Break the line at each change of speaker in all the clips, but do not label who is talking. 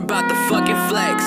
about the fucking flex.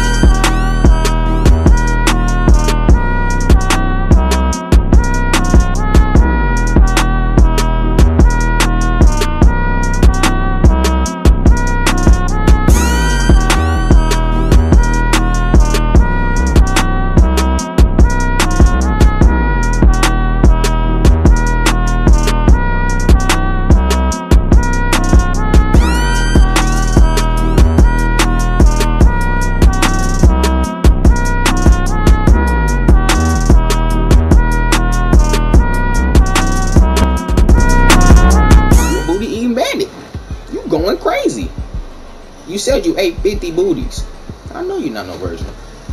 Going crazy. You said you ate 50 booties. I know you're not no virgin.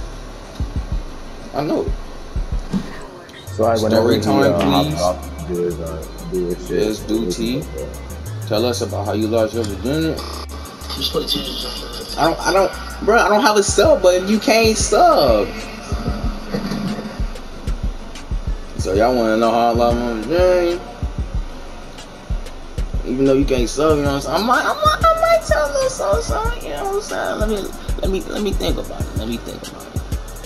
I know it.
So like whenever
Story time,
please. Do his shit.
Yes, do T. Tell us about how you lost your virginity. I don't, bro. I don't have a sub, but you can't sub. So y'all want to know how I lost my virginity? Even though you can't sub, you know what I'm saying? I might tell a little something, you know what I'm saying? Let me think about it. Let me think about it.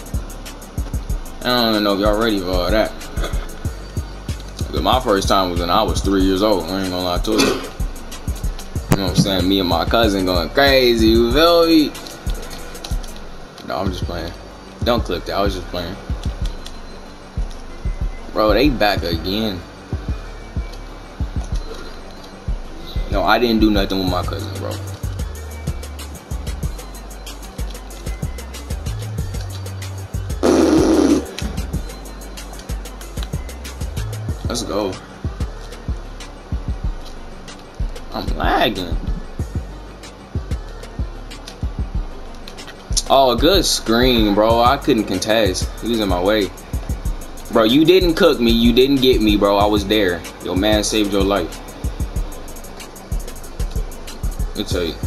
I don't even know if y'all ready for all that. But my first time was when I was 3 years old. I ain't gonna lie to you. You know what I'm saying? Me and my cousin going crazy, you feel me? No, I'm just playing. Don't clip that. I was just playing. Bro, they back again. No, I didn't do nothing with my cousin, bro. Let's go. I'm lagging. Oh, a good screen, bro. I couldn't contest. He was in my way. Bro, you didn't cook me. You didn't get me, bro. I was there. Your man saved your life. Let me tell you.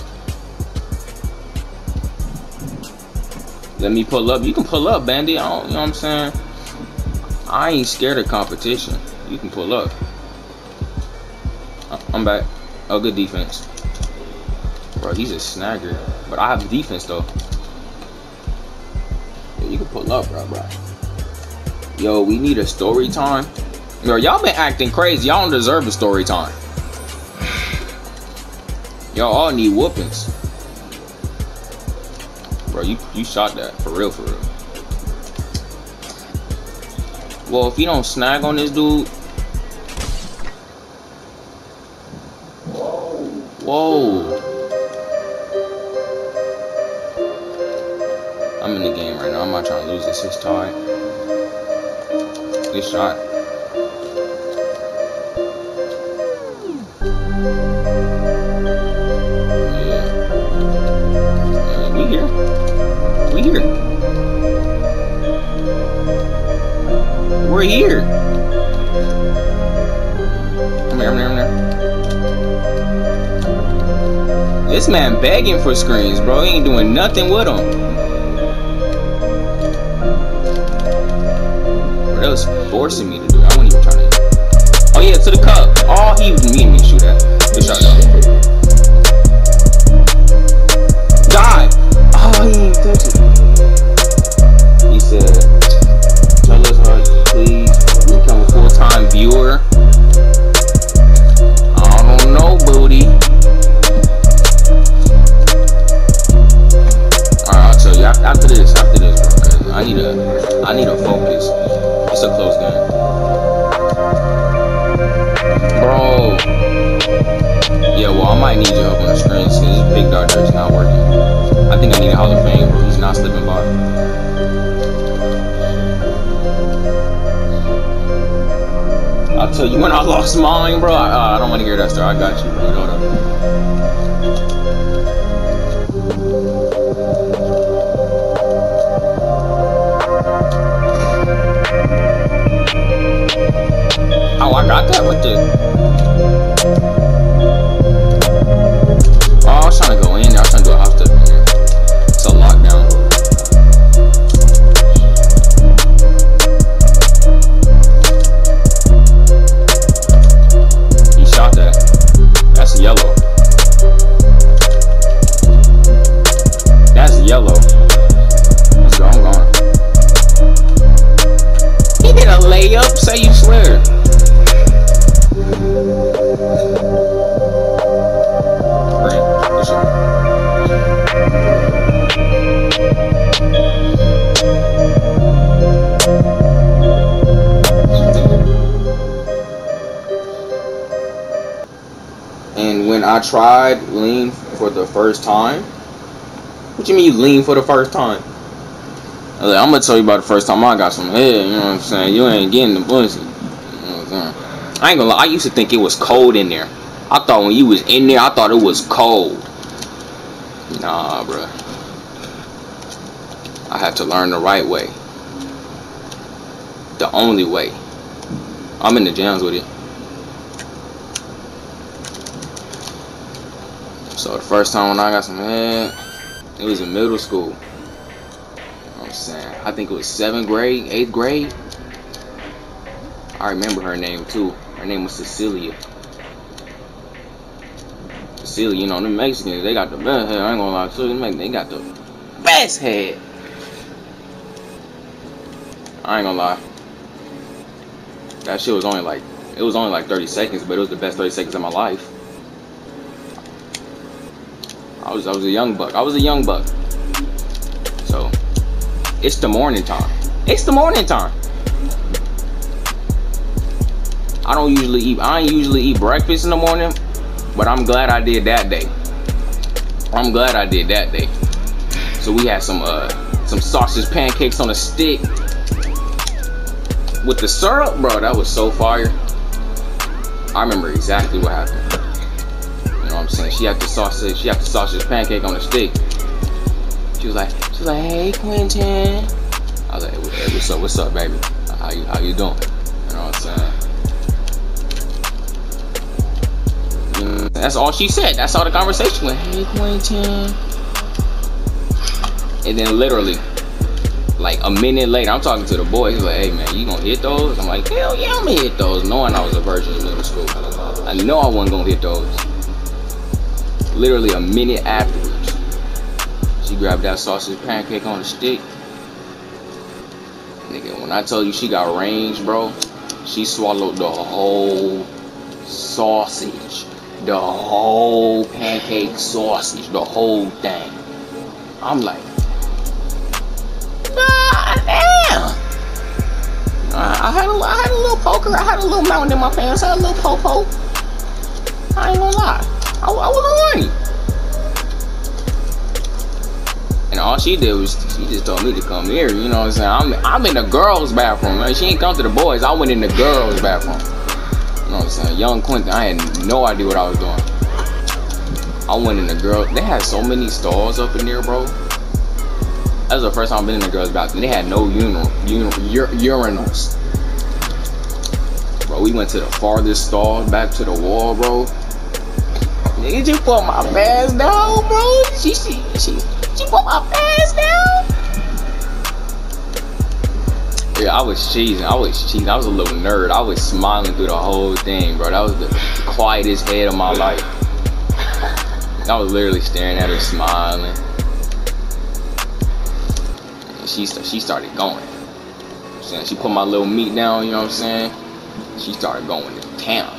Let me pull up. You can pull up, Bandit. You know what I'm saying? I ain't scared of competition. You can pull up. I'm back. Oh, good defense. Bro, he's a snagger. But I have defense, though. Yeah, you can pull up, bro. Yo, we need a story time. Yo, y'all been acting crazy. Y'all don't deserve a story time. Y'all all need whoopings. Bro, you shot that. For real, for real. Well, if you don't snag on this dude. Whoa. I'm in the game right now. I'm not trying to lose this. It's tied. Good shot. We here. We're here. Come here. This man begging for screens, bro. He ain't doing nothing with them. Bro, that was forcing me to do it. I wasn't even trying to. Oh yeah, to the cup. Oh, he was meaning me to shoot that. Good shot, though. God. Oh, he ain't touch it. He said, tell us how you please become a full-time viewer. I don't know, booty. Alright, I'll tell you after this, bro, cause I need a focus. It's a close game. Bro. Yeah, well, I might need your help on the screen since this big dog jersey not working. I think I need a Hall of Fame, bro. He's not slipping by. I'll tell you when I lost mine, bro. I don't want to hear that story. I got you, bro. Hold up. Oh, I got that with the. Oh, I was trying to go in. I was trying to do a half step in here. It's a lockdown. He shot that. That's a yellow. I tried lean for the first time. What you mean you lean for the first time? I'm gonna tell you about the first time I got some head. You know what I'm saying? You ain't getting the pussy. You know what I'm saying? I ain't gonna lie. I used to think it was cold in there. I thought when you was in there, I thought it was cold. Nah, bruh. I had to learn the right way. The only way. I'm in the jams with it. So the first time when I got some head, it was in middle school. You know what I'm saying? I think it was 7th grade, 8th grade. I remember her name too. Her name was Cecilia. Cecilia, you know, the Mexicans, they got the best head. I ain't gonna lie to you. They got the best head. I ain't gonna lie. That shit was only like, it was only like 30 seconds, but it was the best 30 seconds of my life. I was a young buck. I was a young buck. So, it's the morning time. It's the morning time. I ain't usually eat breakfast in the morning, but I'm glad I did that day. I'm glad I did that day. So we had some sausage pancakes on a stick with the syrup, bro. That was so fire. I remember exactly what happened. You know what I'm saying? She had the sausage pancake on the stick. She was like, hey Quentin. I was like, hey, what's up, baby? How you doing? You know what I'm saying? That's all she said. That's all the conversation went. Hey Quentin. And then literally, like a minute later, I'm talking to the boy. He's like, hey man, you gonna hit those? I'm like, hell yeah, I'm gonna hit those. Knowing I was a virgin in middle school. I know I wasn't gonna hit those. Literally a minute afterwards, she grabbed that sausage pancake on the stick. Nigga, when I tell you she got range, bro, she swallowed the whole sausage. The whole pancake sausage. The whole thing. I'm like, nah, damn. I had a little poker. I had a little mountain in my pants. I had a little po-po. I ain't gonna lie. I wasn't horny. And all she did was, she just told me to come here. You know what I'm saying? I'm in the girls' bathroom. Man. She ain't come to the boys. I went in the girls' bathroom. You know what I'm saying? Young Quentin, I had no idea what I was doing. I went in the girls. They had so many stalls up in there, bro. That was the first time I've been in the girls' bathroom. They had no urinals. Bro, we went to the farthest stall, back to the wall, bro. Nigga, you put my pants down, bro. She put my pants down. Yeah, I was cheesing. I was a little nerd. I was smiling through the whole thing, bro. That was the quietest head of my life. I was literally staring at her, smiling. And she started going. You know what I'm saying? She put my little meat down. You know what I'm saying? She started going to town.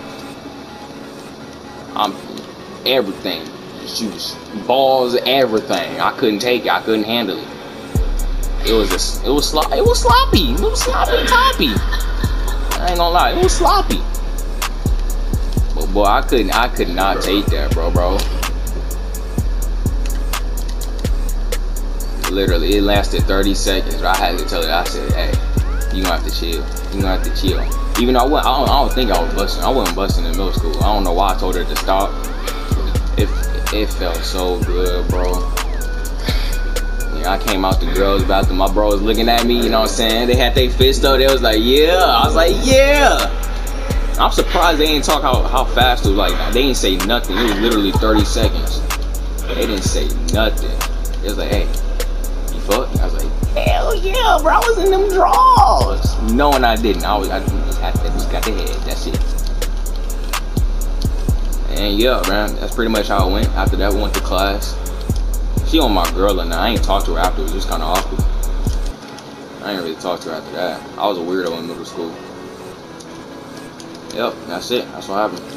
Everything. She was balls, everything. I couldn't take it. I couldn't handle it. It was sloppy. It was sloppy toppy. I ain't gonna lie. It was sloppy. But boy, I could not take that, bro. Literally, it lasted 30 seconds. I had to tell her. I said, hey, you gonna have to chill. You gonna have to chill. Even though I don't think I was busting. I wasn't busting in middle school. I don't know why I told her to stop. It felt so good, bro. Yeah, I came out the girls' bathroom. My bro was looking at me, you know what I'm saying? They had their fist up. They was like, yeah. I was like, yeah. I'm surprised they didn't talk how fast it was. Like, they didn't say nothing. It was literally 30 seconds. They didn't say nothing. It was like, hey, you fuck? I was like, hell yeah, bro. I was in them drawers. Knowing I didn't. I just got the head. That's it. And yeah, man, that's pretty much how it went. After that, we went to class. She on my girl and I ain't talked to her after. It was just kind of awkward. I ain't really talked to her after that. I was a weirdo in middle school. Yep, that's it. That's what happened.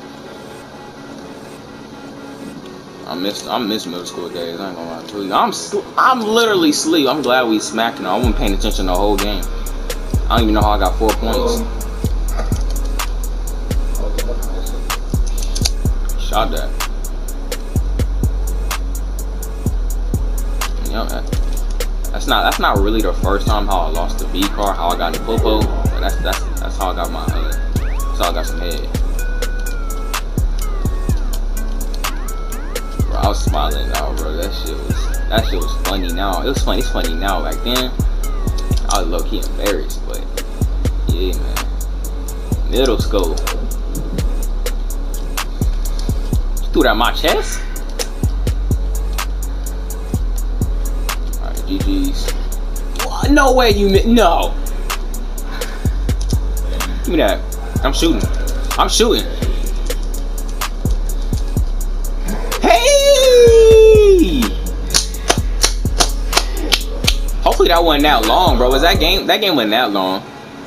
I miss middle school days. I ain't gonna lie to you. I'm literally asleep. I'm glad we smacked her. I wasn't paying attention the whole game. I don't even know how I got 4 points. Shot that's not really the first time how I lost the V car, how I got the popo. But that's how I got my that's how I got some head. Bro, I was smiling now, bro. That shit was funny now. It was funny. It's funny now. Back then, I was low-key embarrassed, but yeah, man. Middle school. You threw that at my chest? Alright, GG's. No way you no. Give me that. I'm shooting. I'm shooting. Hey! Hopefully that wasn't that long, bro. Was that game? That game wasn't that long.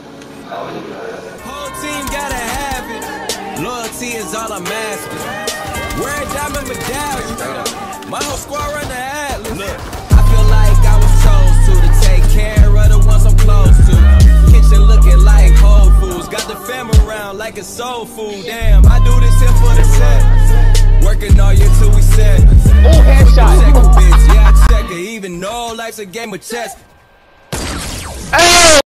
Whole team gotta have it. Loyalty is all I'm asking. Wear a diamond medallion. My whole squad run the atlas. Look, I feel like I was chose to take care of the ones I'm close to. Kitchen looking like Whole Foods. Got the fam around like it's soul food. Damn, I do this here for the set. Working all year till we set.
Oh, headshot.
Check a bitch, yeah, I check it. Even though life's a game of chess.
Hey!